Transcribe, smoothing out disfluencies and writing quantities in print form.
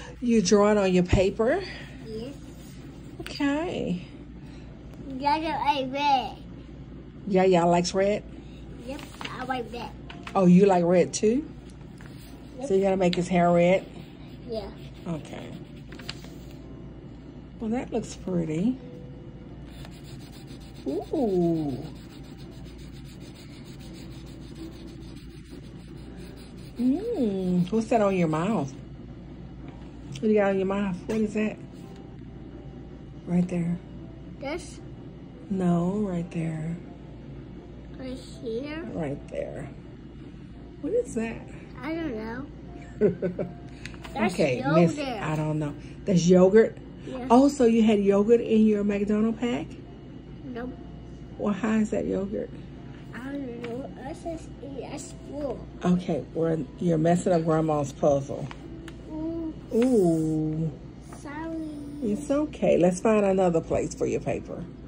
You drawing on your paper? Yes. Okay. Yellow and red. Yeah, likes red? Yep, I like that. Oh, you like red too? Yep. So you gotta make his hair red? Yeah. Okay. Well, that looks pretty. Ooh. What's that on your mouth? What do you got on your mouth? What is that? Right there. This No, right there. right here. Right there. What is that? I don't know. That's Okay, yogurt. Miss, I don't know. That's yogurt? Yeah. Oh, so you had yogurt in your McDonald's pack? Nope. Well, how is that yogurt? I don't know. I says at school. Okay, well, you're messing up Grandma's puzzle. Ooh. Sorry. It's okay. Let's find another place for your paper.